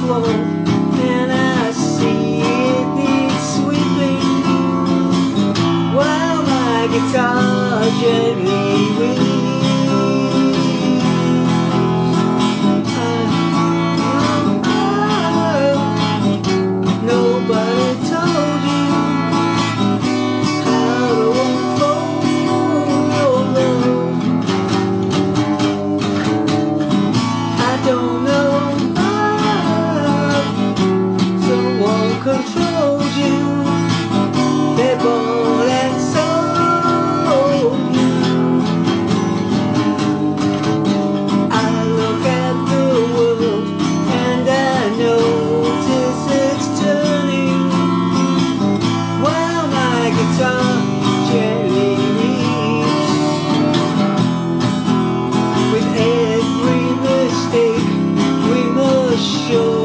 wall, and I see it needs sweeping, while my guitar gently weeps. Nobody told you how to unfold your love. I don't know how someone controls you. They bought and sold you. I look at the world and I notice it's turning, while my guitar gently weeps. With every mistake we must show